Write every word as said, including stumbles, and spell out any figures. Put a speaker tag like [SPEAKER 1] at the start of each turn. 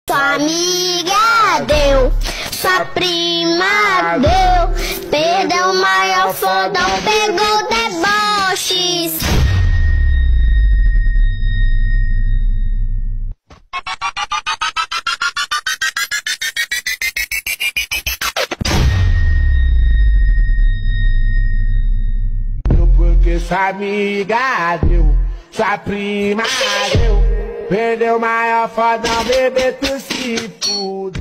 [SPEAKER 1] Sua amiga deu, sua prima deu, perdeu o maior fodão, pegou deboches.
[SPEAKER 2] Porque sua amiga deu, sua prima deu, perdeu o maior fodão, bebê, tu se fudeu.